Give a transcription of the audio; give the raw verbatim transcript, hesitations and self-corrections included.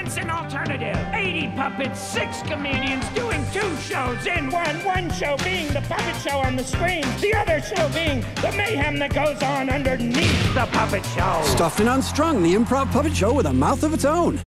It's an alternative. eighty puppets, six comedians doing two shows in one. One show being the puppet show on the screen, the other show being the mayhem that goes on underneath the puppet show. Stuffed and Unstrung, the improv puppet show with a mouth of its own.